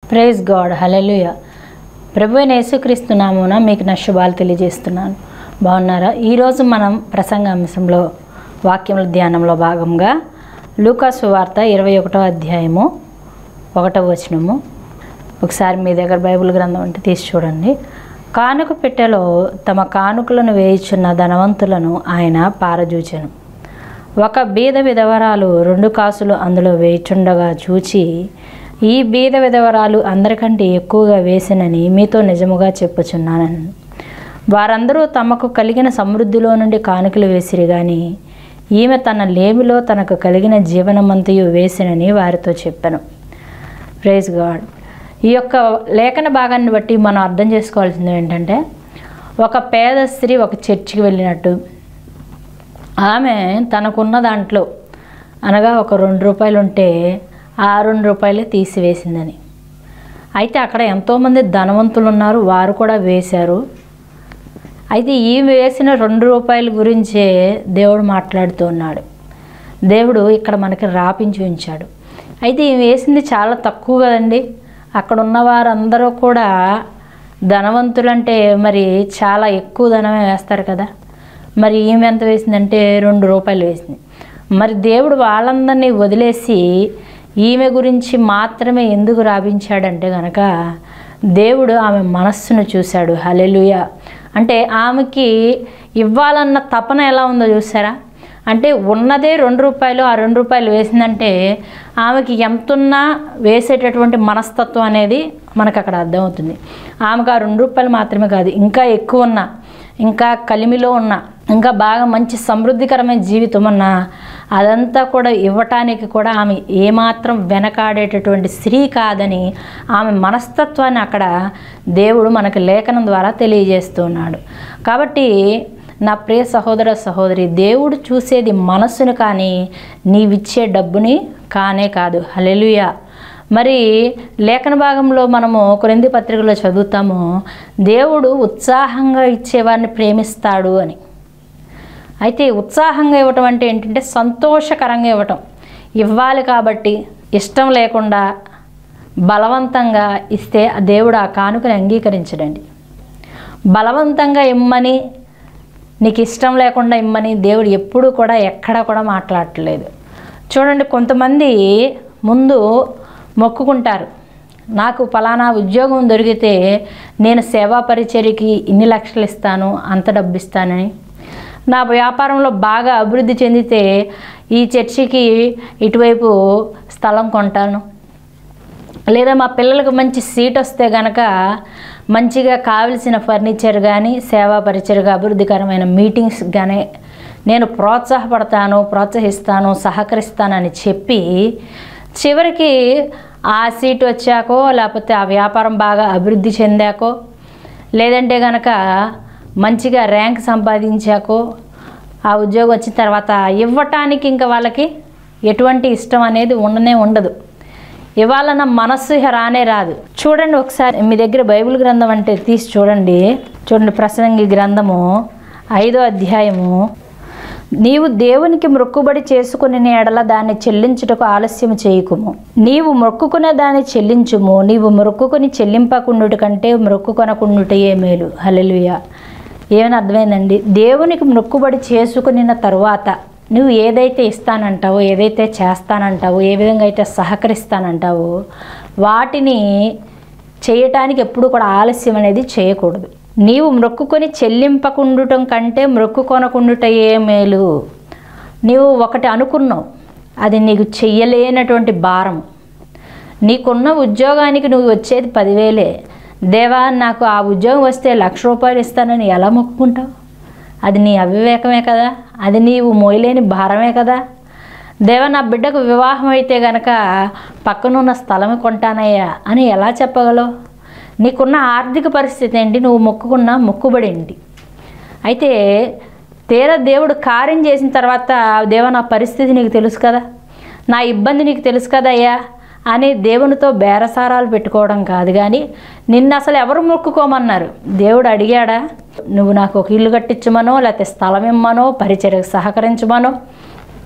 Praise God, హల్లెలూయా. ప్రభువైన యేసుక్రీస్తు నామమున మీకు నా శుభాలు తెలియజేస్తున్నాను. బాగున్నారా? ఈరోజు మనం ప్రసంగాంశంలో వాక్యముల ధ్యానంలో భాగంగా లూకా సువార్త 21వ అధ్యాయము 1వ వచనము. ఒకసారి మీ దగ్గర బైబిల్ గ్రంథం అంటే తీసి చూడండి. కానుక పెట్టెలో తమ కానుకలను వేయుచున్న ధనవంతులను ఆయన పారజూచెను. ఒక బీద విధవరాలు 2 కాసులు అందులో వేయుచుండగా చూచి, ఈ బీద విధవరాలు అందరికంటే ఎక్కువగా వేసినని మీతో నిజముగా చెప్పుచున్నానని. వారందరూ తమకు కలిగిన సమృద్ధిలో నుండి కానుకలు వేసిరి గాని ఈమె తన లేమిలో తనకు కలిగిన జీవనమంతయు వేసినని వారితో చెప్పాను. Praise God. ఈ యొక్క లేఖన భాగాన్ని బట్టి మనం అర్థం చేసుకోవాల్సింది ఏంటంటే, ఒక పేద స్త్రీ ఒక చర్చికి వెళ్ళినట్టు, ఆమె తనకున్న దాంట్లో అనగా ఒక 2 రూపాయలు ఉంటే ఆ 2 రూపాయలే తీసివేసిందని. అయితే అక్కడ ఎంతోమంది ధనవంతులు ఉన్నారు, వారు కూడా వేశారు. అయితే ఈమె వేసిన 2 రూపాయల గురించే దేవుడు మాట్లాడుతూ ఉన్నాడు. దేవుడు ఇక్కడ మనకి రాపించి ఉంచాడు. అయితే ఈమె వేసింది చాలా తక్కువ కదండి. అక్కడ ఉన్న వారందరూ కూడా ధనవంతులంటే మరి చాలా ఎక్కువ ధనమే వేస్తారు కదా. మరి ఈమె ఎంత వేసిందంటే 2 రూపాయలు వేసింది. మరి దేవుడు వాళ్ళందరినీ వదిలేసి ఈమె గురించి మాత్రమే ఎందుకు రాపించాడంటే కనుక, దేవుడు ఆమె మనస్సును చూశాడు. హల్లెలూయా. అంటే ఆమెకి ఇవ్వాలన్న తపన ఎలా ఉందో చూసారా? అంటే ఉన్నదే 2 రూపాయలు, ఆ 2 రూపాయలు వేసిందంటే ఆమెకి ఎంతున్నా వేసేటటువంటి మనస్తత్వం అనేది మనకు అక్కడ అర్థమవుతుంది. ఆమెకు ఆ 2 రూపాయలు మాత్రమే కాదు, ఇంకా ఎక్కువ ఉన్నా, ఇంకా కలిమిలో ఉన్న, ఇంకా బాగా మంచి సమృద్ధికరమైన జీవితం ఉన్న అదంతా కూడా ఇవ్వటానికి కూడా ఆమె ఏమాత్రం వెనకాడేటటువంటి స్త్రీ కాదని ఆమె మనస్తత్వాన్ని అక్కడ దేవుడు మనకు లేఖనం ద్వారా తెలియజేస్తున్నాడు. కాబట్టి నా ప్రియ సహోదర సహోదరి, దేవుడు చూసేది మనస్సును కానీ నీవిచ్చే డబ్బుని కానే కాదు. హల్లెలూయా. మరి లేఖన భాగంలో మనము కొరింథీ పత్రికలో చదువుతాము, దేవుడు ఉత్సాహంగా ఇచ్చేవారిని ప్రేమిస్తాడు అని. అయితే ఉత్సాహంగా ఇవ్వటం అంటే ఏంటంటే సంతోషకరంగా ఇవ్వటం. ఇవ్వాలి కాబట్టి ఇష్టం లేకుండా బలవంతంగా ఇస్తే దేవుడు ఆ కానుకని అంగీకరించడండి. బలవంతంగా ఇమ్మని, నీకు ఇష్టం లేకుండా ఇమ్మని దేవుడు ఎప్పుడూ కూడా ఎక్కడా కూడా మాట్లాడట్లేదు. చూడండి, కొంతమంది ముందు మొక్కుకుంటారు, నాకు ఫలానా ఉద్యోగం దొరికితే నేను సేవా పరిచర్యకి ఇన్ని లక్షలు ఇస్తాను, అంత డబ్బు ఇస్తానని. నా వ్యాపారంలో బాగా అభివృద్ధి చెందితే ఈ చర్చికి ఇటువైపు స్థలం కొంటాను, లేదా మా పిల్లలకు మంచి సీట్ వస్తే కనుక మంచిగా కావలసిన ఫర్నిచర్ కానీ సేవా పరిచర్గా అభివృద్ధికరమైన మీటింగ్స్ కానీ నేను ప్రోత్సహిస్తాను, సహకరిస్తానని చెప్పి చివరికి ఆ సీట్ వచ్చాకో, లేకపోతే ఆ వ్యాపారం బాగా అభివృద్ధి చెందాకో, లేదంటే కనుక మంచిగా ర్యాంక్ సంపాదించాకో, ఆ ఉద్యోగం వచ్చిన తర్వాత ఇవ్వటానికి ఇంకా వాళ్ళకి ఎటువంటి ఇష్టం అనేది ఉండదు. ఇవ్వాలన్న మనస్సు రానే రాదు. చూడండి, ఒకసారి మీ దగ్గర బైబిల్ గ్రంథం అంటే తీసి చూడండి. ప్రసంగి గ్రంథము 5వ అధ్యాయము. నీవు దేవునికి మొక్కుబడి చేసుకునే ఎడల దాన్ని చెల్లించుటకు ఆలస్యం చేయకుము. నీవు మొక్కుకునే దాన్ని చెల్లించుము. నీవు మొక్కుకొని చెల్లింపకుండుట కంటే మొక్కుకొనకుండుటయే మేలు. హల్లెలూయా. ఏమని అర్థమైందండి? దేవునికి మొక్కుబడి చేసుకున్న తరువాత నువ్వు ఏదైతే ఇస్తానంటావో, ఏదైతే చేస్తానంటావో, ఏ విధంగా అయితే సహకరిస్తానంటావో వాటిని చేయటానికి ఎప్పుడు కూడా ఆలస్యం అనేది చేయకూడదు. నీవు మొక్కుకొని చెల్లింపకుండుటం కంటే మొక్కుకొనకుండుటయే మేలు. నీవు ఒకటి అనుకున్నావు, అది నీకు చెయ్యలేనటువంటి భారం. నీకున్న ఉద్యోగానికి నువ్వు వచ్చేది 10,000. దేవా, నాకు ఆ ఉద్యోగం వస్తే 1,00,000 రూపాయలు ఇస్తానని ఎలా మొక్కుకుంటావు? అది నీ అవివేకమే కదా, అది నీవు మోయలేని భారమే కదా. దేవా, నా బిడ్డకు వివాహం అయితే గనక పక్కనున్న స్థలం కొంటానయ్యా అని ఎలా చెప్పగలవు? నీకున్న ఆర్థిక పరిస్థితి ఏంటి? నువ్వు మొక్కుకున్న మొక్కుబడి ఏంటి? అయితే తీరా దేవుడు కార్యం చేసిన తర్వాత, దేవా నా పరిస్థితి నీకు తెలుసు కదా, నా ఇబ్బంది నీకు తెలుసు కదా అయ్యా అని దేవునితో బేరసారాలు పెట్టుకోవడం కాదు. కానీ నిన్ను అసలు ఎవరు మొక్కుకోమన్నారు? దేవుడు అడిగాడా? నువ్వు నాకు ఒక ఇల్లు కట్టించమనో, లేకపోతే స్థలం ఇమ్మనో, పరిచర్యకు సహకరించమనో,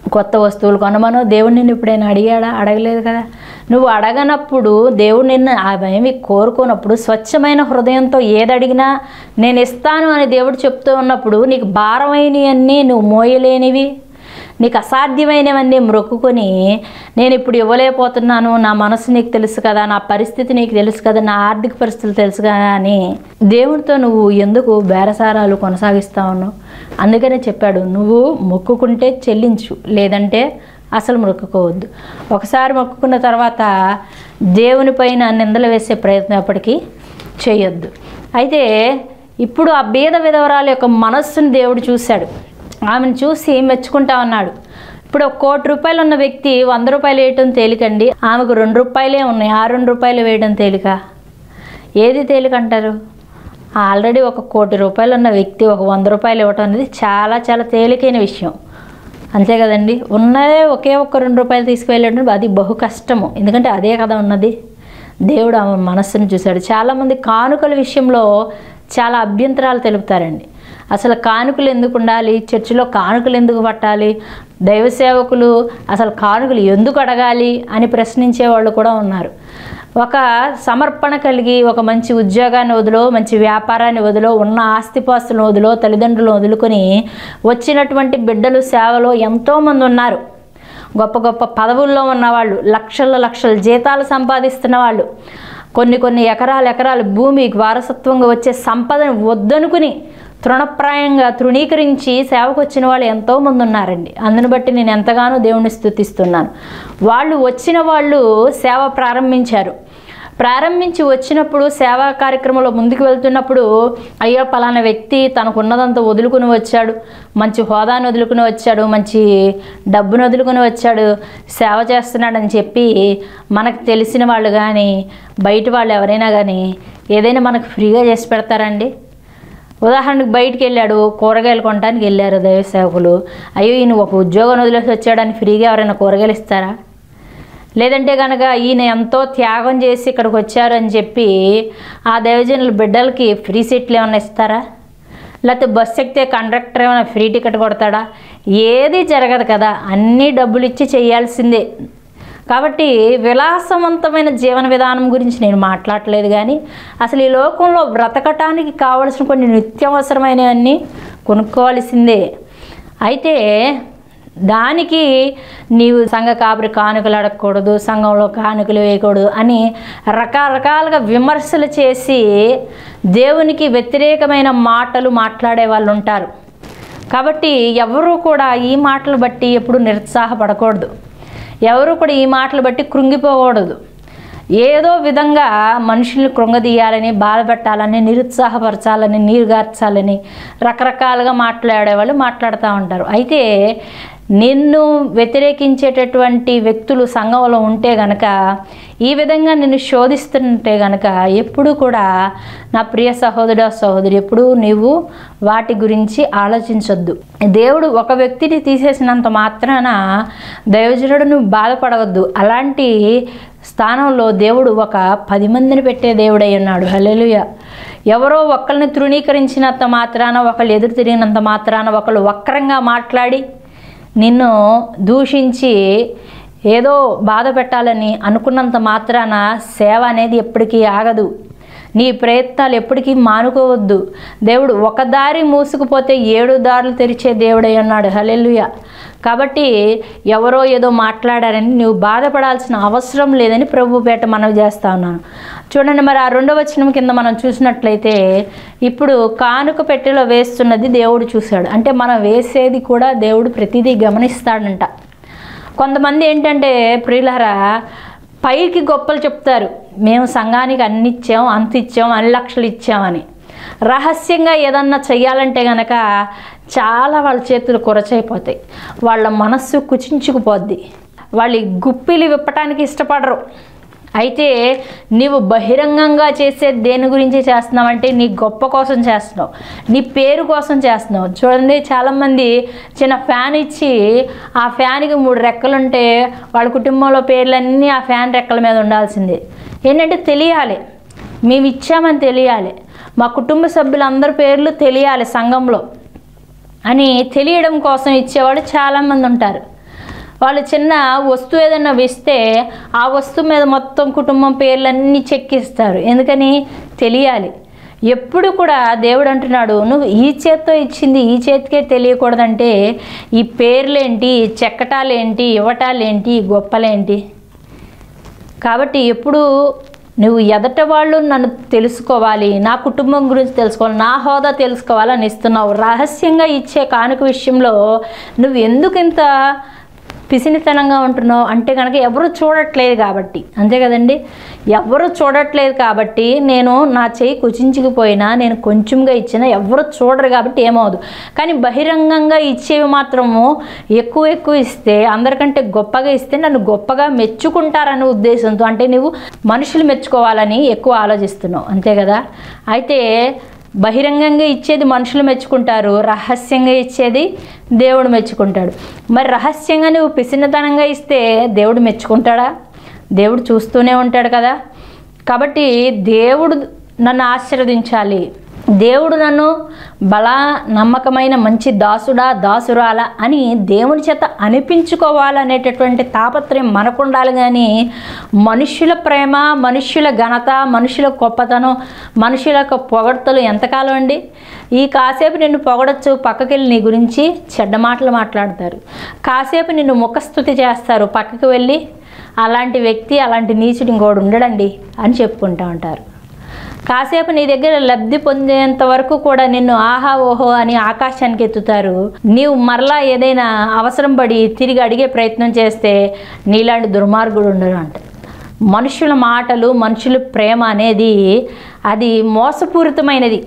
కొత్త వస్తువులు కొనమనో దేవుడు నిన్ను ఎప్పుడైనా అడిగాడా? అడగలేదు కదా. నువ్వు అడగనప్పుడు దేవుడు నిన్ను అవేమి కోరుకున్నప్పుడు స్వచ్ఛమైన హృదయంతో ఏది అడిగినా నేను ఇస్తాను అని దేవుడు చెప్తూ ఉన్నప్పుడు నీకు భారమైనవన్నీ నువ్వు మోయలేనివి, నీకు అసాధ్యమైనవన్నీ మొక్కుకొని నేను ఇప్పుడు ఇవ్వలేకపోతున్నాను, నా మనసు నీకు తెలుసు కదా, నా పరిస్థితి నీకు తెలుసు కదా, నా ఆర్థిక పరిస్థితులు తెలుసు కదా అని దేవుడితో నువ్వు ఎందుకు బేరసారాలు కొనసాగిస్తా ఉన్నావు? అందుకనే చెప్పాడు, నువ్వు మొక్కుకుంటే చెల్లించు, లేదంటే అసలు మొక్కుకోవద్దు. ఒకసారి మొక్కుకున్న తర్వాత దేవుని పైన నిందలు వేసే ప్రయత్నం ఎప్పటికీ చేయొద్దు. అయితే ఇప్పుడు ఆ బీద విధవరాల యొక్క మనస్సును దేవుడు చూశాడు. ఆమెను చూసి మెచ్చుకుంటా ఉన్నాడు. ఇప్పుడు 1 కోటి రూపాయలు ఉన్న వ్యక్తి 100 రూపాయలు వేయటం తేలికండి, ఆమెకు 2 రూపాయలే ఉన్నాయి, ఆ 2 రూపాయలు వేయడం తేలిక? ఏది తేలిక అంటారు? ఆల్రెడీ 1 కోటి రూపాయలు ఉన్న వ్యక్తి 100 రూపాయలు ఇవ్వటం అనేది చాలా చాలా తేలికైన విషయం, అంతే కదండి. ఉన్నదే ఒకే 2 రూపాయలు తీసుకువెళ్ళడం అది బహు కష్టము, ఎందుకంటే అదే కదా ఉన్నది. దేవుడు ఆమె మనస్సును చూశాడు. చాలామంది కానుకల విషయంలో చాలా అభ్యంతరాలు తెలుపుతారండి. అసలు కానుకలు ఎందుకు ఉండాలి, చర్చిలో కానుకలు ఎందుకు పట్టాలి, దైవ సేవకులు అసలు కానుకలు ఎందుకు అడగాలి అని ప్రశ్నించే వాళ్ళు కూడా ఉన్నారు. ఒక సమర్పణ కలిగి ఒక మంచి ఉద్యోగాన్ని వదిలో, మంచి వ్యాపారాన్ని వదిలో, ఉన్న ఆస్తిపాస్తులను వదిలో, తల్లిదండ్రులను వదులుకొని వచ్చినటువంటి బిడ్డలు సేవలో ఎంతోమంది ఉన్నారు. గొప్ప గొప్ప పదవుల్లో ఉన్నవాళ్ళు, లక్షల జీతాలు సంపాదిస్తున్న వాళ్ళు, కొన్ని ఎకరాలు భూమి వారసత్వంగా వచ్చే సంపదను వద్దనుకుని తృణప్రాయంగా తృణీకరించి సేవకు వచ్చిన వాళ్ళు ఎంతోమంది ఉన్నారండి. అందుని బట్టి నేను ఎంతగానో దేవుణ్ణి స్తుతిస్తున్నాను. వచ్చిన వాళ్ళు సేవ ప్రారంభించి వచ్చినప్పుడు సేవా కార్యక్రమంలో ముందుకు వెళ్తున్నప్పుడు అయ్యో పలానా వ్యక్తి తనకున్నదంతా వదులుకుని వచ్చాడు, మంచి హోదాను వదులుకుని వచ్చాడు, మంచి డబ్బును వదులుకుని వచ్చాడు, సేవ చేస్తున్నాడని చెప్పి మనకు తెలిసిన వాళ్ళు కానీ బయట వాళ్ళు ఎవరైనా కానీ ఏదైనా మనకు ఫ్రీగా చేసి పెడతారండి? ఉదాహరణకు బయటికి వెళ్ళాడు, కూరగాయలు కొనడానికి వెళ్ళారు దైవ సేవకులు, అయ్యో ఈయన ఒక ఉద్యోగం వదిలేసి వచ్చాడని ఫ్రీగా ఎవరైనా కూరగాయలు ఇస్తారా? లేదంటే కనుక ఈయన ఎంతో త్యాగం చేసి ఇక్కడికి వచ్చారు అని చెప్పి ఆ దైవజనుల బిడ్డలకి ఫ్రీ సీట్లు ఏమైనా ఇస్తారా? లేకపోతే బస్సు ఎక్కితే కండక్టర్ ఏమైనా ఫ్రీ టికెట్ కొడతాడా? ఏది జరగదు కదా, అన్నీ డబ్బులు ఇచ్చి చేయాల్సిందే. కాబట్టి విలాసవంతమైన జీవన విధానం గురించి నేను మాట్లాడలేదు, కానీ అసలు ఈ లోకంలో బ్రతకటానికి కావలసిన కొన్ని నిత్యావసరమైనవన్నీ కొనుక్కోవాల్సిందే. అయితే దానికి నీవు సంఘ కాపురి కానుకలు అడగకూడదు, సంఘంలో కానుకలు వేయకూడదు అని రకరకాలుగా విమర్శలు చేసి దేవునికి వ్యతిరేకమైన మాటలు మాట్లాడే వాళ్ళు ఉంటారు. కాబట్టి ఎవరు కూడా ఈ మాటలు బట్టి ఎప్పుడు నిరుత్సాహపడకూడదు, ఎవరు కూడా ఈ మాటలు బట్టి కృంగిపోకూడదు. ఏదో విధంగా మనుషుల్ని కృంగదీయాలని, బాధపెట్టాలని, నిరుత్సాహపరచాలని, నీరుగార్చాలని రకరకాలుగా మాట్లాడేవాళ్ళు మాట్లాడుతూ ఉంటారు. అయితే నిన్ను వ్యతిరేకించేటటువంటి వ్యక్తులు సంఘంలో ఉంటే గనక, ఈ విధంగా నిన్ను శోధిస్తుంటే గనక ఎప్పుడు కూడా నా ప్రియ సహోదర సహోదరి ఎప్పుడు నీవు వాటి గురించి ఆలోచించొద్దు. దేవుడు ఒక వ్యక్తిని తీసేసినంత మాత్రాన దైవజనుడు నువ్వు బాధపడవద్దు. అలాంటి స్థానంలో దేవుడు ఒక 10 మందిని పెట్టే దేవుడై ఉన్నాడు. హల్లెలూయా. ఎవరో ఒకళ్ళని తృణీకరించినంత మాత్రాన, ఒకళ్ళు ఎదురు తిరిగినంత మాత్రాన, ఒకళ్ళు వక్రంగా మాట్లాడి నిన్ను దూషించి ఏదో బాధ పెట్టాలని అనుకున్నంత మాత్రాన సేవ అనేది ఎప్పటికీ ఆగదు. నీ ప్రయత్నాలు ఎప్పటికీ మానుకోవద్దు. దేవుడు ఒక దారి మూసుకుపోతే 7 దారులు తెరిచే దేవుడై ఉన్నాడు. హల్లెలూయా. కాబట్టి ఎవరో ఏదో మాట్లాడారని నువ్వు బాధపడాల్సిన అవసరం లేదని ప్రభు పేట మనవి చేస్తా ఉన్నాను. చూడండి, మరి ఆ 2వ వచనం కింద మనం చూసినట్లయితే ఇప్పుడు కానుక పెట్టెలో వేస్తున్నది దేవుడు చూశాడు. అంటే మనం వేసేది కూడా దేవుడు ప్రతిదీ గమనిస్తాడంట. కొంతమంది ఏంటంటే ప్రియులారా, పైకి గొప్పలు చెప్తారు, మేము సంఘానికి అన్ని ఇచ్చాం, అంత ఇచ్చాం, అన్ని లక్షలు ఇచ్చామని. రహస్యంగా ఏదన్నా చెయ్యాలంటే గనక చాలా వాళ్ళ చేతులు కొరచైపోతాయి, వాళ్ళ మనస్సు కుచించుకుపోద్ది, వాళ్ళు గుప్పిలి విప్పటానికి ఇష్టపడరు. అయితే నీవు బహిరంగంగా చేసే దేని గురించి చేస్తున్నావంటే నీ గొప్ప కోసం చేస్తున్నావు, నీ పేరు కోసం చేస్తున్నావు. చూడండి, చాలామంది చిన్న ఫ్యాన్ ఇచ్చి ఆ ఫ్యాన్కి 3 రెక్కలుంటే వాళ్ళ కుటుంబంలో పేర్లన్నీ ఆ ఫ్యాన్ రెక్కల మీద ఉండాల్సిందే. ఏంటంటే తెలియాలి, మేము ఇచ్చామని తెలియాలి, మా కుటుంబ సభ్యులందరి పేర్లు తెలియాలి సంఘంలో అని తెలియడం కోసం ఇచ్చేవాడు చాలామంది ఉంటారు. వాళ్ళు చిన్న వస్తువు ఏదైనా వేస్తే ఆ వస్తువు మీద మొత్తం కుటుంబం పేర్లన్నీ చెక్కిస్తారు. ఎందుకని? తెలియాలి. ఎప్పుడు కూడా దేవుడు అంటున్నాడు, నువ్వు ఈ చేత్తో ఇచ్చింది ఈ చేతికే తెలియకూడదంటే ఈ పేర్లేంటి, చెక్కటాలేంటి, ఇవ్వటాలేంటి, గొప్పలేంటి? కాబట్టి ఎప్పుడు నువ్వు ఎదట వాళ్ళు నన్ను తెలుసుకోవాలి, నా కుటుంబం గురించి తెలుసుకోవాలి, నా హోదా తెలుసుకోవాలని ఇస్తున్నావు. రహస్యంగా ఇచ్చే కానుక విషయంలో నువ్వు ఎందుకు ఇంత పిసినితనంగా ఉంటున్నావు అంటే కనుక ఎవరు చూడట్లేదు కాబట్టి. అంతే కదండి, ఎవరు చూడట్లేదు కాబట్టి నేను నా చేయి కుచించుకుపోయినా, నేను కొంచెంగా ఇచ్చినా ఎవరు చూడరు కాబట్టి ఏమవుదు. కానీ బహిరంగంగా ఇచ్చేవి మాత్రము ఎక్కువ ఇస్తే, అందరికంటే గొప్పగా ఇస్తే నన్ను గొప్పగా మెచ్చుకుంటారనే ఉద్దేశంతో, అంటే నువ్వు మనుషులు మెచ్చుకోవాలని ఎక్కువ ఆలోచిస్తున్నావు. అంతే కదా. అయితే బహిరంగంగా ఇచ్చేది మనుషులు మెచ్చుకుంటారు, రహస్యంగా ఇచ్చేది దేవుడు మెచ్చుకుంటాడు. మరి రహస్యంగా నువ్వు పిసినతనంగా ఇస్తే దేవుడు మెచ్చుకుంటాడా? దేవుడు చూస్తూనే ఉంటాడు కదా. కాబట్టి దేవుడు నన్ను ఆశీర్వదించాలి, దేవుడు నన్ను బలా నమ్మకమైన మంచి దాసుడా దాసురాలా అని దేవుని చేత అనిపించుకోవాలనేటటువంటి తాపత్రయం మనకు ఉండాలి. కానీ మనుష్యుల ప్రేమ, మనుష్యుల ఘనత, మనుషుల గొప్పతనం, మనుషుల యొక్క పొగడ్తలు ఎంతకాలం అండి? ఈ కాసేపు నిన్ను పొగడచ్చు, పక్కకెళ్ళి నీ గురించి చెడ్డ మాటలు మాట్లాడతారు. కాసేపు నిన్ను ముఖస్తుతి చేస్తారు, పక్కకి వెళ్ళి అలాంటి వ్యక్తి, అలాంటి నీచుడు ఇంకోడు ఉండడండి అని చెప్పుకుంటూ ఉంటారు. కాసేపు నీ దగ్గర లబ్ధి పొందేంత వరకు కూడా నిన్ను ఆహా ఓహో అని ఆకాశానికి ఎత్తుతారు. నీవు మరలా ఏదైనా అవసరం పడి తిరిగి అడిగే ప్రయత్నం చేస్తే నీలాంటి దుర్మార్గుడు ఉండరు అంట. మనుషుల మాటలు, మనుషుల ప్రేమ అనేది అది మోసపూరితమైనది.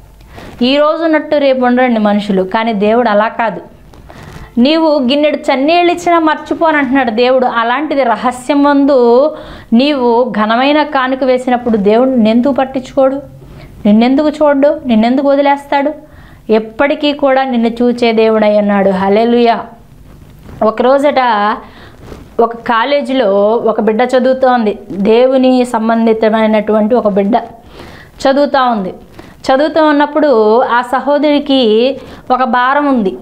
ఈరోజు ఉన్నట్టు రేపు ఉండరండి మనుషులు. కానీ దేవుడు అలా కాదు. నీవు గిన్నెడు చన్నీళ్ళు ఇచ్చినా మర్చిపోనంటున్నాడు దేవుడు. అలాంటిది రహస్యం ముందు నీవు ఘనమైన కానుక వేసినప్పుడు దేవుడు నిన్నెందుకు పట్టించుకోడు, నిన్నెందుకు చూడ్డు, నిన్నెందుకు వదిలేస్తాడు? ఎప్పటికీ కూడా నిన్ను చూచే దేవుడు అయి ఉన్నాడు. హల్లెలూయా. ఒకరోజట ఒక కాలేజీలో ఒక బిడ్డ చదువుతోంది. దేవుని సంబంధితమైనటువంటి ఒక బిడ్డ చదువుతూ ఉంది. చదువుతూ ఉన్నప్పుడు ఆ సహోదరికి ఒక భారం ఉంది,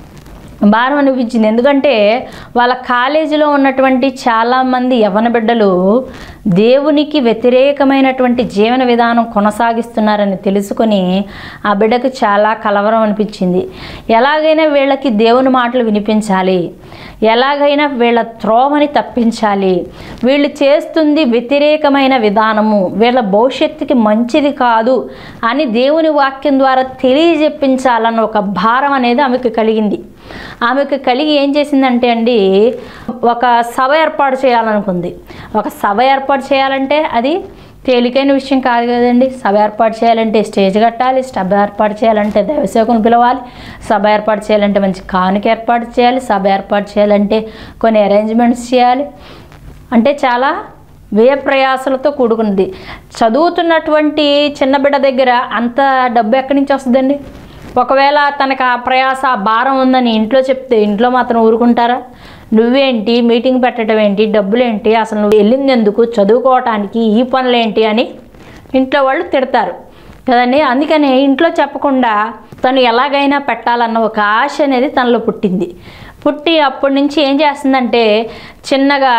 భారం అనిపించింది. ఎందుకంటే వాళ్ళ కాలేజీలో ఉన్నటువంటి చాలామంది యవ్వన బిడ్డలు దేవునికి వ్యతిరేకమైనటువంటి జీవన విధానం కొనసాగిస్తున్నారని తెలుసుకొని ఆ బిడ్డకు చాలా కలవరం అనిపించింది. ఎలాగైనా వీళ్ళకి దేవుని మాటలు వినిపించాలి, ఎలాగైనా వీళ్ళ త్రోవని తప్పించాలి, వీళ్ళు చేస్తుంది వ్యతిరేకమైన విధానము, వీళ్ళ భవిష్యత్తుకి మంచిది కాదు అని దేవుని వాక్యం ద్వారా తెలియజెప్పించాలన్న ఒక భారం అనేది ఆమెకు కలిగింది. ఆమెకు కలిగి ఏం చేసిందంటే అండి, ఒక సభ ఏర్పాటు చేయాలనుకుంది. ఒక సభ ఏర్పాటు చేయాలంటే అది తేలికైన విషయం కాదు కదండి. సభ ఏర్పాటు చేయాలంటే స్టేజ్ కట్టాలి, సభ ఏర్పాటు చేయాలంటే దైవసేవకుని పిలవాలి, సభ ఏర్పాటు చేయాలంటే మంచి కానుక ఏర్పాటు చేయాలి, సభ ఏర్పాటు చేయాలంటే కొన్ని అరేంజ్మెంట్స్ చేయాలి. అంటే చాలా వ్యయ ప్రయాసాలతో కూడుకున్నది. చదువుతున్నటువంటి చిన్న బిడ్డ దగ్గర అంత డబ్బు ఎక్కడి నుంచి వస్తుందండి? ఒకవేళ తనకు ఆ ప్రయాస, ఆ భారం ఉందని ఇంట్లో చెప్తే ఇంట్లో మాత్రం ఊరుకుంటారా? నువ్వేంటి మీటింగ్ పెట్టడం ఏంటి, డబ్బులేంటి, అసలు నువ్వు వెళ్ళింది ఎందుకు, చదువుకోవటానికి, ఈ పనులేంటి అని ఇంట్లో వాళ్ళు తిడతారు కదండి. అందుకని ఇంట్లో చెప్పకుండా తను ఎలాగైనా పెట్టాలన్న ఒక ఆశ అనేది తనలో పుట్టి అప్పటి నుంచి ఏం చేస్తుందంటే చిన్నగా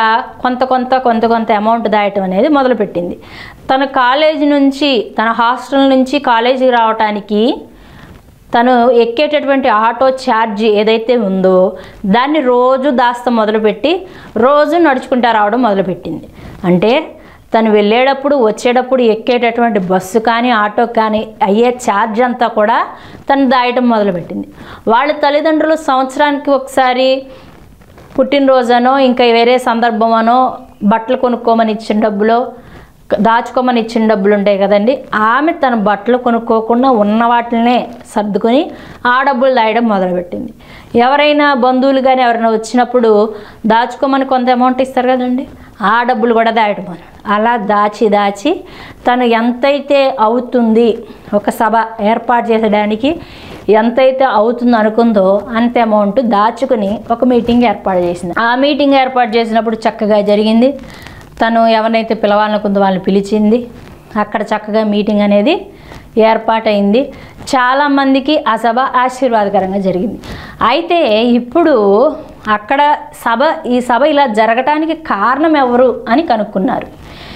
కొంత అమౌంట్ దాయటం అనేది మొదలుపెట్టింది. తన కాలేజీ నుంచి, తన హాస్టల్ నుంచి కాలేజీకి రావటానికి తను ఎక్కేటటువంటి ఆటో ఛార్జీ ఏదైతే ఉందో దాన్ని రోజు దాస్తా మొదలుపెట్టి రోజు నడుచుకుంటూ రావడం మొదలుపెట్టింది. అంటే తను వెళ్ళేటప్పుడు వచ్చేటప్పుడు ఎక్కేటటువంటి బస్సు కానీ ఆటో కానీ అయ్యే ఛార్జ్ అంతా కూడా తను దాయటం మొదలుపెట్టింది. వాళ్ళ తల్లిదండ్రులు సంవత్సరానికి ఒకసారి పుట్టినరోజనో ఇంకా వేరే సందర్భమనో బట్టలు కొనుక్కోమని ఇచ్చిన డబ్బులో, దాచుకోమని ఇచ్చిన డబ్బులు ఉంటాయి కదండి, ఆమె తన బట్టలు కొనుక్కోకుండా ఉన్న వాటినే సర్దుకొని ఆ డబ్బులు దాయడం మొదలుపెట్టింది. ఎవరైనా బంధువులు కానీ ఎవరైనా వచ్చినప్పుడు దాచుకోమని కొంత అమౌంట్ ఇస్తారు కదండి, ఆ డబ్బులు కూడా దాయడం అలా దాచి తను ఎంతైతే అవుతుంది ఒక సభ ఏర్పాటు చేసడానికి ఎంతైతే అవుతుందో అనుకుందో అంత అమౌంట్ దాచుకుని ఒక మీటింగ్ ఏర్పాటు చేసింది. ఆ మీటింగ్ ఏర్పాటు చేసినప్పుడు చక్కగా జరిగింది. తను ఎవరినైతే పిలవాలనుకుందో వాళ్ళని పిలిచింది. అక్కడ చక్కగా మీటింగ్ అనేది ఏర్పాటైంది. చాలామందికి ఆ సభ ఆశీర్వాదకరంగా జరిగింది. అయితే ఇప్పుడు అక్కడ ఈ సభ ఇలా జరగటానికి కారణం ఎవరు అని కనుక్కున్నారు.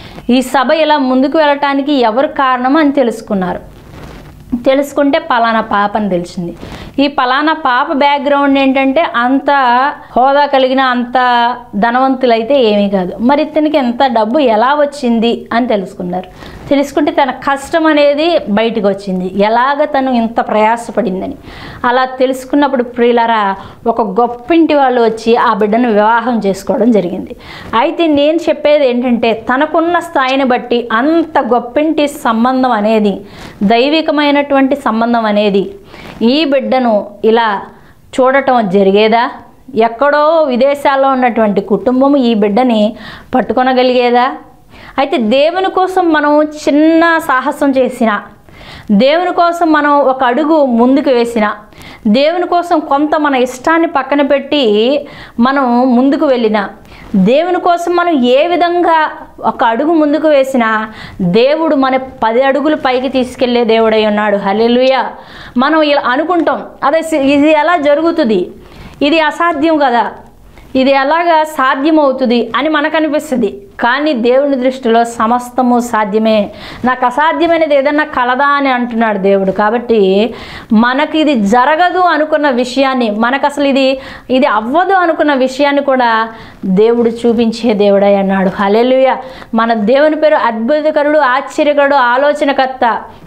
ఈ సభ ఇలా ముందుకు వెళ్ళటానికి ఎవరు కారణం అని తెలుసుకున్నారు. తెలుసుకుంటే పలానా పాప అని తెలిసింది. ఈ పలానా పాప బ్యాక్గ్రౌండ్ ఏంటంటే అంత హోదా కలిగిన అంత ధనవంతులైతే ఏమీ కాదు. మరి ఇతనికి ఎంత డబ్బు ఎలా వచ్చింది అని తెలుసుకున్నారు. తెలుసుకుంటే తన కష్టం అనేది బయటకు వచ్చింది, ఎలాగ తను ఇంత ప్రయాసపడిందని. అలా తెలుసుకున్నప్పుడు ప్రియులారా, ఒక గొప్పింటి వాళ్ళు వచ్చి ఆ బిడ్డను వివాహం చేసుకోవడం జరిగింది. అయితే నేను చెప్పేది ఏంటంటే, తనకున్న స్థాయిని బట్టి అంత గొప్పింటి సంబంధం అనేది, దైవికమైనటువంటి సంబంధం అనేది ఈ బిడ్డను ఇలా చూడటం జరిగేదా? ఎక్కడో విదేశాల్లో ఉన్నటువంటి కుటుంబం ఈ బిడ్డని పట్టుకొనగలిగేదా? అయితే దేవుని కోసం మనం చిన్న సాహసం చేసిన, దేవుని కోసం మనం ఒక అడుగు ముందుకు వేసిన, దేవుని కోసం కొంత మన ఇష్టాన్ని పక్కన పెట్టి మనం ముందుకు వెళ్ళిన, దేవుని కోసం మనం ఏ విధంగా ఒక అడుగు ముందుకు వేసినా దేవుడు మన 10 అడుగులు పైకి తీసుకెళ్లే దేవుడై ఉన్నాడు. హల్లెలూయా. మనం ఇలా అనుకుంటాం, అదే ఇది ఎలా జరుగుతుంది, ఇది అసాధ్యం కదా, ఇది ఎలాగా సాధ్యమవుతుంది అని మనకు అనిపిస్తుంది. కానీ దేవుని దృష్టిలో సమస్తము సాధ్యమే. నాకు అసాధ్యమైనది ఏదన్నా కలదా అని అంటున్నాడు దేవుడు. కాబట్టి మనకి ఇది జరగదు అనుకున్న విషయాన్ని, మనకు అసలు ఇది అవ్వదు అనుకున్న విషయాన్ని కూడా దేవుడు చూపించే దేవుడై అన్నాడు. హల్లెలూయా. మన దేవుని పేరు అద్భుతకరుడు, ఆశ్చర్యకరుడు, ఆలోచనకర్త.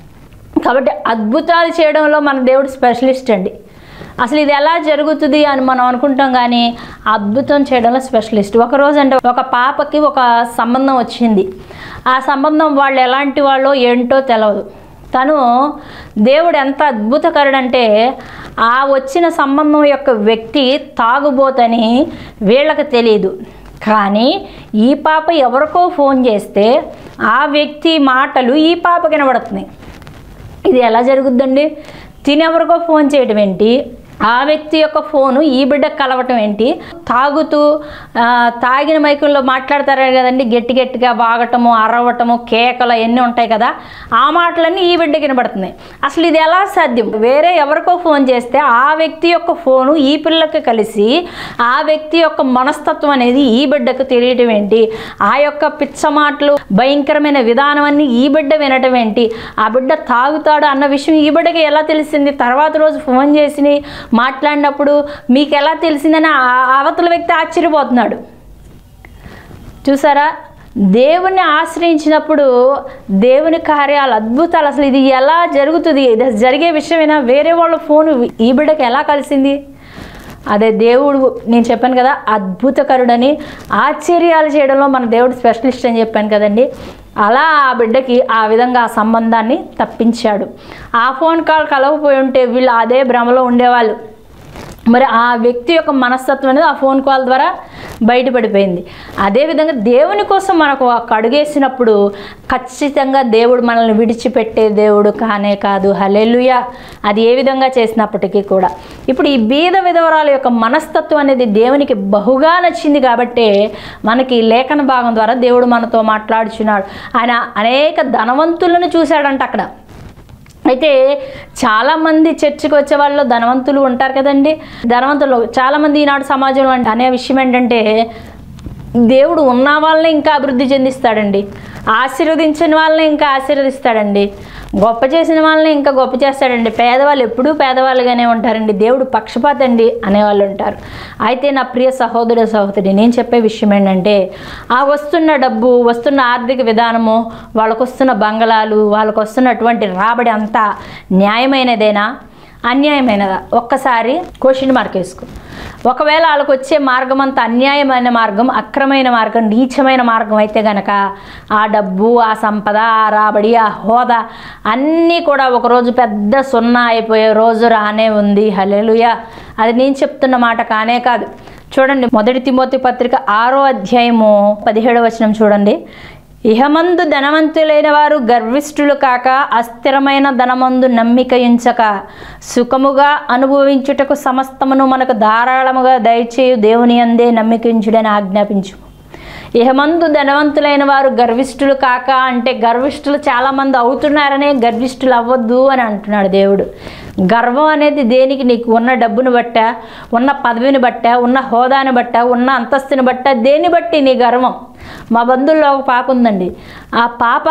కాబట్టి అద్భుతాలు చేయడంలో మన దేవుడు స్పెషలిస్ట్ అండి. అసలు ఇది ఎలా జరుగుతుంది అని మనం అనుకుంటాం, కానీ అద్భుతం చేయడంలో స్పెషలిస్ట్. ఒకరోజు అంటే ఒక పాపకి ఒక సంబంధం వచ్చింది. ఆ సంబంధం వాళ్ళు ఎలాంటి వాళ్ళో ఏంటో తెలియదు. తను దేవుడు ఎంత అద్భుతకరుడంటే, ఆ వచ్చిన సంబంధం యొక్క వ్యక్తి తాగుబోతని వీళ్ళకి తెలియదు. కానీ ఈ పాప ఎవరికో ఫోన్ చేస్తే ఆ వ్యక్తి మాటలు ఈ పాపకి వినబడుతున్నాయి. ఇది ఎలా జరుగుద్దండి? తినెవరికో ఫోన్ చేయడం ఏంటి, ఆ వ్యక్తి యొక్క ఫోను ఈ బిడ్డకు కలవటం ఏంటి, తాగిన మైకుల్లో మాట్లాడతారు కదండి, గట్టి గట్టిగా వాగటము, అరవటము, కేకలు అవన్నీ ఉంటాయి కదా, ఆ మాటలన్నీ ఈ బిడ్డకి వినబడుతున్నాయి. అసలు ఇది ఎలా సాధ్యం? వేరే ఎవరికో ఫోన్ చేస్తే ఆ వ్యక్తి యొక్క ఫోను ఈ పిల్లకి కలిసి ఆ వ్యక్తి యొక్క మనస్తత్వం అనేది ఈ బిడ్డకు తెలియటం ఏంటి, ఆ యొక్క పిచ్చ మాటలు, భయంకరమైన విధానం అన్ని ఈ బిడ్డ వినటం ఏంటి, ఆ బిడ్డ తాగుతాడు అన్న విషయం ఈ బిడ్డకి ఎలా తెలిసింది, తర్వాత రోజు ఫోన్ చేసి మాట్లాడినప్పుడు మీకు ఎలా తెలిసిందని అవతల వ్యక్తి ఆశ్చర్యపోతున్నాడు. చూసారా? దేవుణ్ణి ఆశ్రయించినప్పుడు దేవుని కార్యాలు, అద్భుతాలు, అసలు ఇది ఎలా జరుగుతుంది, ఇది జరిగే విషయమైనా వేరే వాళ్ళ ఫోను ఈ బిడ్డకి ఎలా కలిసింది? అదే దేవుడు, నేను చెప్పాను కదా అద్భుతకరుడని, ఆశ్చర్యాలు చేయడంలో మన దేవుడు స్పెషలిస్ట్ అని చెప్పాను కదండి. అలా ఆ బిడ్డకి ఆ విధంగా ఆ సంబంధాన్ని తప్పించాడు. ఆ ఫోన్ కాల్ కలవపోయి ఉంటే వీళ్ళు అదే భ్రమలో ఉండేవాళ్ళు. మరి ఆ వ్యక్తి యొక్క మనస్తత్వం అనేది ఆ ఫోన్ కాల్ ద్వారా బయటపడిపోయింది. అదేవిధంగా దేవుని కోసం మనకు ఒక అడుగేసినప్పుడు ఖచ్చితంగా దేవుడు మనల్ని విడిచిపెట్టే దేవుడు కానే కాదు. హల్లెలూయా. అది ఏ విధంగా చేసినప్పటికీ కూడా ఇప్పుడు ఈ బీద విధవరాల యొక్క మనస్తత్వం అనేది దేవునికి బహుగా నచ్చింది. కాబట్టి మనకి లేఖన భాగం ద్వారా దేవుడు మనతో మాట్లాడుచున్నాడు. ఆయన అనేక ధనవంతులను చూశాడంట అక్కడ. అయితే చాలామంది చర్చికి వచ్చే వాళ్ళు ధనవంతులు ఉంటారు కదండి. ధనవంతులు చాలామంది ఈనాడు సమాజంలో అనే విషయం ఏంటంటే, దేవుడు ఉన్న వాళ్ళని ఇంకా అభివృద్ధి చెందిస్తాడండి, ఆశీర్వదించిన వాళ్ళని ఇంకా ఆశీర్వదిస్తాడండి, గొప్ప చేసిన వాళ్ళని ఇంకా గొప్ప చేస్తాడండి. పేదవాళ్ళు ఎప్పుడూ పేదవాళ్ళుగానే ఉంటారండి, దేవుడు పక్షపాతండి అనేవాళ్ళు ఉంటారు. అయితే నా ప్రియ సహోదరి, నేను చెప్పే విషయం ఏంటంటే, ఆ వస్తున్న డబ్బు, వస్తున్న ఆర్థిక విధానము, వాళ్ళకు వస్తున్న బంగళాలు, వాళ్ళకు వస్తున్నటువంటి రాబడి అంతా న్యాయమైనదేనా, అన్యాయమైనదా? ఒక్కసారి క్వశ్చన్ మార్క్ వేసుకో. ఒకవేళ వాళ్ళకు వచ్చే మార్గం అంతా అన్యాయమైన మార్గం, అక్రమైన మార్గం, నీచమైన మార్గం అయితే గనక ఆ డబ్బు, ఆ సంపద, ఆ రాబడి, ఆ హోదా అన్నీ కూడా ఒకరోజు పెద్ద సున్నా అయిపోయే రోజు రానే ఉంది. హల్లెలూయా. అది నేను చెప్తున్న మాట కానే కాదు. చూడండి, 1 తిమోతి పత్రిక 6వ అధ్యాయము 17వ వచనం చూడండి. ఇహమందు ధనవంతులైన వారు గర్విష్ఠులు కాక, అస్థిరమైన ధనమందు నమ్మిక ఉంచక, సుఖముగా అనుభవించుటకు సమస్తమును మనకు ధారాళముగా దయచేయు దేవుని అందే నమ్మిక ఉంచుడని ఆజ్ఞాపించు. ఇహమందు ధనవంతులైన వారు గర్విష్ఠులు కాక అంటే గర్విష్ఠులు చాలామంది అవుతున్నారనే గర్విష్ఠులు అవ్వద్దు అని అంటున్నాడు దేవుడు. గర్వం అనేది దేనికి? నీకు ఉన్న డబ్బును బట్ట, ఉన్న పదవిని బట్ట, ఉన్న హోదాని బట్ట, ఉన్న అంతస్తుని బట్ట, దేన్ని బట్టి నీ గర్వం? మా బంధువుల్లో ఒక పాప ఉందండి. ఆ పాప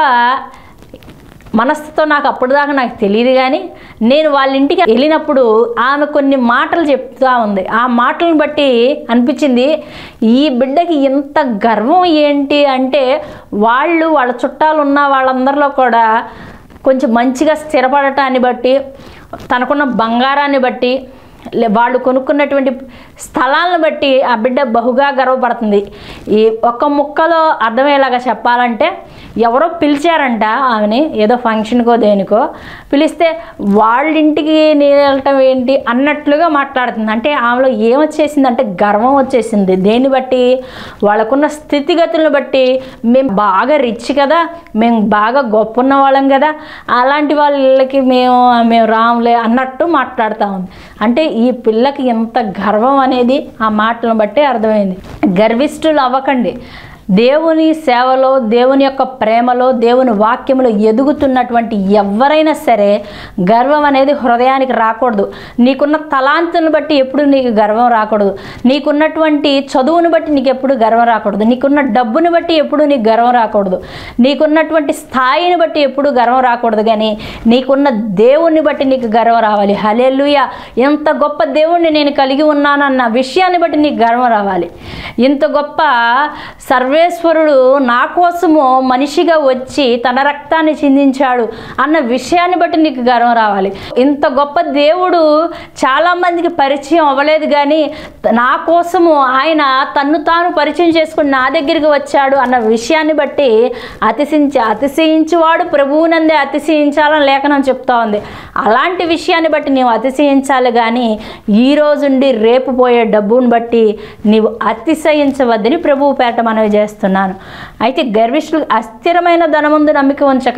మనస్సుతో నాకు అప్పటిదాకా నాకు తెలియదు, కానీ నేను వాళ్ళ ఇంటికి వెళ్ళినప్పుడు ఆమె కొన్ని మాటలు చెప్తూ ఉంది. ఆ మాటలను బట్టి అనిపించింది ఈ బిడ్డకి ఇంత గర్వం ఏంటి అంటే, వాళ్ళ చుట్టాలు ఉన్న వాళ్ళందరిలో కూడా కొంచెం మంచిగా స్థిరపడటాన్ని బట్టి, తనకున్న బంగారాన్ని బట్టి, వాళ్ళు కొనుక్కున్నటువంటి స్థలాలను బట్టి ఆ బిడ్డ బహుగా గర్వపడుతుంది. ఈ ఒక్క ముక్కలో అర్థమయ్యేలాగా చెప్పాలంటే, ఎవరో పిలిచారంట ఆమెని, ఏదో ఫంక్షన్కో దేనికో పిలిస్తే వాళ్ళింటికి నేను వెళ్ళటం ఏంటి అన్నట్లుగా మాట్లాడుతుంది. అంటే ఆమెలో ఏమొచ్చేసిందంటే గర్వం వచ్చేసింది. దేన్ని బట్టి? వాళ్ళకున్న స్థితిగతులను బట్టి. మేము బాగా రిచ్ కదా, మేము బాగా గొప్ప ఉన్న వాళ్ళం కదా, అలాంటి వాళ్ళకి మేము రాములే అన్నట్టు మాట్లాడుతూ ఉంది. అంటే ఈ పిల్లకి ఎంత గర్వం అనేది ఆ మాటలను బట్టి అర్థమైంది. గర్విష్ఠులు అవ్వకండి. దేవుని సేవలో, దేవుని యొక్క ప్రేమలో, దేవుని వాక్యంలో ఎదుగుతున్నటువంటి ఎవరైనా సరే గర్వం అనేది హృదయానికి రాకూడదు. నీకున్న తలాంతులను బట్టి ఎప్పుడు నీకు గర్వం రాకూడదు. నీకున్నటువంటి చదువుని బట్టి నీకు ఎప్పుడు గర్వం రాకూడదు. నీకున్న డబ్బుని బట్టి ఎప్పుడు నీకు గర్వం రాకూడదు. నీకున్నటువంటి స్థాయిని బట్టి ఎప్పుడు గర్వం రాకూడదు. కానీ నీకున్న దేవుణ్ణి బట్టి నీకు గర్వం రావాలి. హల్లెలూయా! ఎంత గొప్ప దేవుణ్ణి నేను కలిగి ఉన్నానన్న విషయాన్ని బట్టి నీకు గర్వం రావాలి. ఇంత గొప్ప సర్వేశ్వరుడు నా కోసము మనిషిగా వచ్చి తన రక్తాన్ని చిందించాడు అన్న విషయాన్ని బట్టి నీకు గర్వం రావాలి. ఇంత గొప్ప దేవుడు చాలామందికి పరిచయం అవ్వలేదు, కానీ నా కోసము ఆయన తన్ను తాను పరిచయం చేసుకుని నా దగ్గరికి వచ్చాడు అన్న విషయాన్ని బట్టి అతిశయించువాడు ప్రభువునందే అతిశయించాలని లేఖనం చెప్తా ఉంది. అలాంటి విషయాన్ని బట్టి నీవు అతిశయించాలి, కానీ ఈ రోజుండి రేపు పోయే డబ్బుని బట్టి నీవు అతిశయించవద్దని ప్రభువు పేట మనవి చేస్తున్నాను. అయితే గర్విష్ఠులు అస్థిరమైన ధనముందు నమ్మిక ఉంచక.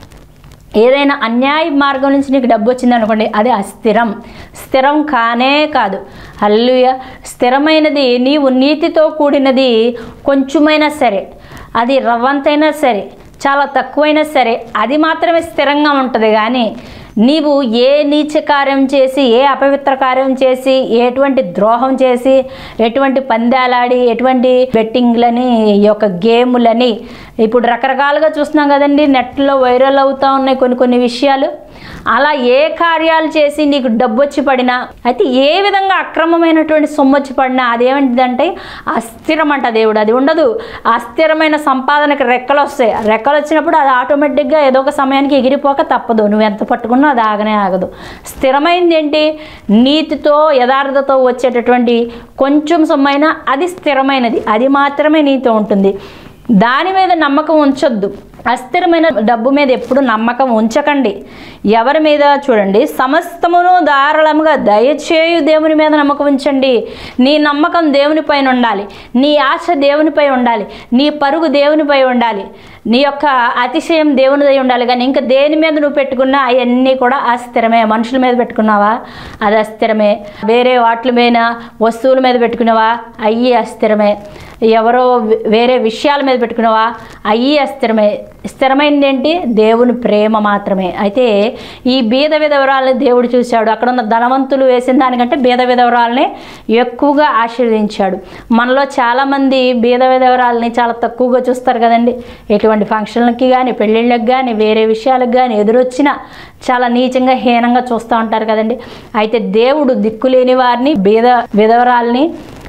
ఏదైనా అన్యాయ మార్గం నుంచి నీకు డబ్బు వచ్చింది అనుకోండి, అది అస్థిరం, స్థిరం కానే కాదు. హల్లెలూయా! స్థిరమైనది నీవు నీతితో కూడినది కొంచెమైనా సరే, అది రవ్వంతైనా సరే, చాలా తక్కువైనా సరే, అది మాత్రమే స్థిరంగా ఉంటుంది. కానీ నీవు ఏ నీచ కార్యం చేసి, ఏ అపవిత్ర కార్యం చేసి, ఎటువంటి ద్రోహం చేసి, ఎటువంటి పందాలాడి, ఎటువంటి బెట్టింగ్లని, ఈ యొక్క గేములని ఇప్పుడు రకరకాలుగా చూస్తున్నాం కదండి, నెట్లో వైరల్ అవుతూ ఉన్నాయి కొన్ని విషయాలు. అలా ఏ కార్యాలు చేసి నీకు డబ్బు వచ్చి పడినా, అయితే ఏ విధంగా అక్రమమైనటువంటి సొమ్ము వచ్చి పడినా అదేంటిదంటే అస్థిరం అంట దేవుడు. అది ఉండదు. అస్థిరమైన సంపాదనకి రెక్కలు వస్తాయి. రెక్కలు వచ్చినప్పుడు అది ఆటోమేటిక్గా ఏదో ఒక సమయానికి ఎగిరిపోక తప్పదు. నువ్వు ఎంత పట్టుకున్నా అది ఆగనే ఆగదు. స్థిరమైంది ఏంటి? నీతితో యథార్థతో వచ్చేటటువంటి కొంచెం సొమ్మైనా అది స్థిరమైనది, అది మాత్రమే నీతో ఉంటుంది. దాని మీద నమ్మకం ఉంచొద్దు. అస్థిరమైన డబ్బు మీద ఎప్పుడు నమ్మకం ఉంచకండి. ఎవరి మీద? చూడండి, సమస్తమును ధారాళముగా దయచేయు దేవుని మీద నమ్మకం ఉంచండి. నీ నమ్మకం దేవునిపైన ఉండాలి, నీ ఆశ దేవునిపై ఉండాలి, నీ పరుగు దేవునిపై ఉండాలి, నీ యొక్క అతిశయం దేవునిదై ఉండాలి. కానీ ఇంకా దేని మీద నువ్వు పెట్టుకున్నా అవన్నీ కూడా అస్థిరమే. మనుషుల మీద పెట్టుకున్నావా, అది అస్థిరమే. వేరే వాటి మీద, వస్తువుల మీద పెట్టుకున్నావా, అయ్యి అస్థిరమే. ఎవరో వేరే విషయాల మీద పెట్టుకున్నావా, అయ్యి అస్థిరమే. స్థిరమైనది ఏంటి? దేవుని ప్రేమ మాత్రమే. అయితే ఈ బీద విధవరాలని దేవుడు చూశాడు. అక్కడ ఉన్న ధనవంతులు వేసిన దానికంటే బీద విధవరాలని ఎక్కువగా ఆశీర్వదించాడు. మనలో చాలామంది బీద విధవరాలని చాలా తక్కువగా చూస్తారు కదండి. ఎటువంటి ఫంక్షన్లకి కానీ, పెళ్ళిళ్ళకి కానీ, వేరే విషయాలకు కానీ ఎదురొచ్చినా చాలా నీచంగా, హీనంగా చూస్తూ ఉంటారు కదండి. అయితే దేవుడు దిక్కులేని వారిని, బీద విధవరాలని,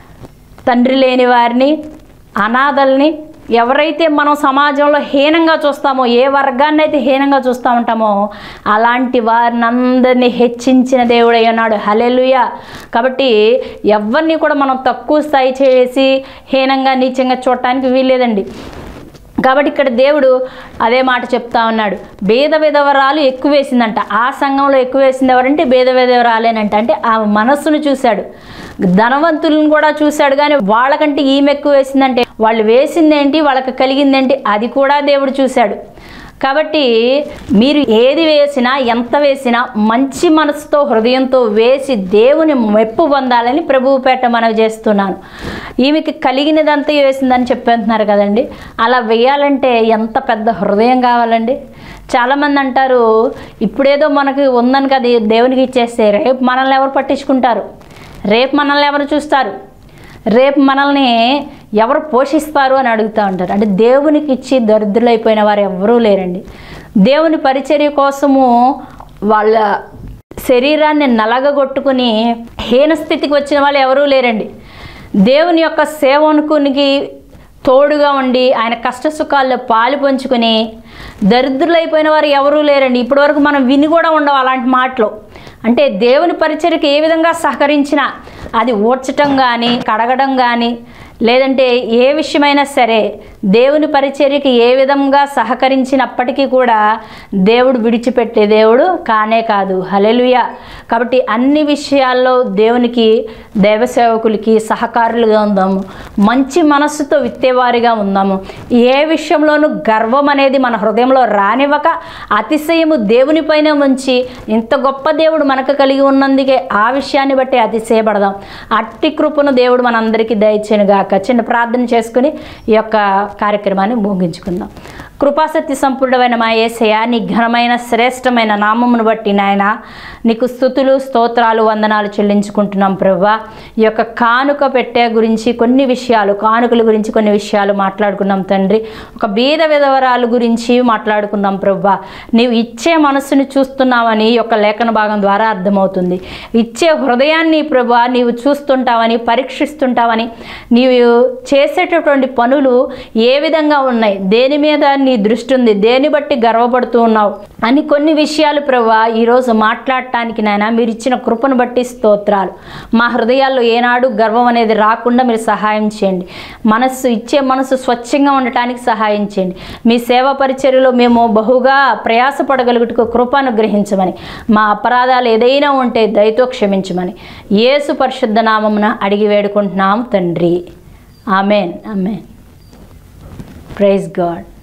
తండ్రి లేని వారిని, అనాథల్ని, ఎవరైతే మనం సమాజంలో హీనంగా చూస్తామో, ఏ వర్గాన్ని అయితే హీనంగా చూస్తూ ఉంటామో అలాంటి వారిని అందరినీ హెచ్చించిన దేవుడై ఉన్నాడు. హల్లెలూయా! కాబట్టి ఎవరిని కూడా మనం తక్కువ స్థాయి చేసి హీనంగా, నీచంగా చూడటానికి వీల్లేదండి. కాబట్టి ఇక్కడ దేవుడు అదే మాట చెప్తా ఉన్నాడు. బీద విధవరాలు ఎక్కువ వేసిందంట. ఆ సంఘంలో ఎక్కువ వేసింది ఎవరంటే బీద విధవరాలేనంట. అంటే ఆ మనస్సును చూశాడు. ధనవంతులను కూడా చూశాడు, కానీ వాళ్ళకంటే ఈమె ఎక్కువ వేసిందంటే వాళ్ళు వేసిందేంటి, వాళ్ళకి కలిగిందేంటి, అది కూడా దేవుడు చూశాడు. కాబట్టి మీరు ఏది వేసినా ఎంత వేసినా మంచి మనసుతో హృదయంతో వేసి దేవుని మెప్పు పొందాలని ప్రభువు పేట మనవి చేస్తున్నాను. ఈమెకి కలిగినదంతా వేసిందని చెప్పేస్తున్నారు కదండి. అలా వేయాలంటే ఎంత పెద్ద హృదయం కావాలండి. చాలామంది అంటారు, ఇప్పుడేదో మనకి ఉందని కదా దేవునికి ఇచ్చేస్తే రేపు మనల్ని ఎవరు పట్టించుకుంటారు, రేపు మనల్ని ఎవరు చూస్తారు, రేపు మనల్ని ఎవరు పోషిస్తారు అని అడుగుతూ ఉంటారు. అంటే దేవునికి ఇచ్చి దరిద్రులైపోయిన వారు ఎవరూ లేరండి. దేవుని పరిచర్య కోసము వాళ్ళ శరీరాన్ని నలగగొట్టుకుని హీనస్థితికి వచ్చిన వాళ్ళు ఎవరూ లేరండి. దేవుని యొక్క సేవకునికి తోడుగా ఉండి ఆయన కష్ట సుఖాల్లో పాలు పంచుకొని దరిద్రులైపోయిన వారు ఎవరూ లేరండి. ఇప్పటివరకు మనం విని కూడా ఉండవు అలాంటి మాటలు. అంటే దేవుని పరిచర్యకి ఏ విధంగా సహకరించినా అది ఊడ్చటం కానీ కడగడం కానీ లేదంటే ఏ విషయమైనా సరే దేవుని పరిచర్యకి ఏ విధంగా సహకరించినప్పటికీ కూడా దేవుడు విడిచిపెట్టే దేవుడు కానే కాదు. హల్లెలూయా. కాబట్టి అన్ని విషయాల్లో దేవునికి దైవ సేవకులకి సహకారులుగా ఉందాము, మంచి మనస్సుతో విత్తేవారిగా ఉందాము. ఏ విషయంలోనూ గర్వం అనేది మన హృదయంలో రానివ్వక అతిశయము దేవునిపైన ఉంచి ఇంత గొప్ప దేవుడు మనకు కలిగి ఉన్నందుకే ఆ విషయాన్ని బట్టి అతిశయపడదాం. అట్టి కృపను దేవుడు మనందరికీ దయచేయనుగాక. చిన్న ప్రార్థన చేసుకుని ఈ యొక్క కార్యక్రమాన్ని ముగించుకుందాం. కృపాసక్తి సంపూర్ణమైన మా యేసయ్య, నీ ఘనమైన శ్రేష్టమైన నామమును బట్టి నాయన నీకు స్తుతులు స్తోత్రాలు వందనాలు చెల్లించుకుంటున్నాం ప్రభువా. ఈ యొక్క కానుక పెట్టే గురించి కొన్ని విషయాలు, కానుకల గురించి కొన్ని విషయాలు మాట్లాడుకున్నాం తండ్రి. ఒక బీద విధవరాలు గురించి మాట్లాడుకున్నాం ప్రభువా. నీవు ఇచ్చే మనస్సును చూస్తున్నావని ఈ యొక్క లేఖన భాగం ద్వారా అర్థమవుతుంది. ఇచ్చే హృదయాన్ని ప్రభువా నీవు చూస్తుంటావని, పరీక్షిస్తుంటావని, నీవు చేసేటటువంటి పనులు ఏ విధంగా ఉన్నాయి, దేని మీద నీ దృష్టి ఉంది, దేని బట్టి గర్వపడుతూ ఉన్నావు అని కొన్ని విషయాలు ప్రభువా ఈరోజు మాట్లాడటానికి నాయన మీరు ఇచ్చిన కృపను బట్టి స్తోత్రాలు. మా హృదయాల్లో ఏనాడు గర్వం అనేది రాకుండా మీరు సహాయం చేయండి. ఇచ్చే మనసు స్వచ్ఛంగా ఉండటానికి సహాయం చేయండి. మీ సేవా పరిచర్యలో మేము బహుగా ప్రయాసపడగలుగుటకు కృప అనుగ్రహించమని, మా అపరాధాలు ఏదైనా ఉంటే దయతో క్షమించమని యేసు పరిశుద్ధ నామమున అడిగి వేడుకుంటున్నాం తండ్రి. ఆమెన్. ఆమెన్. Praise God.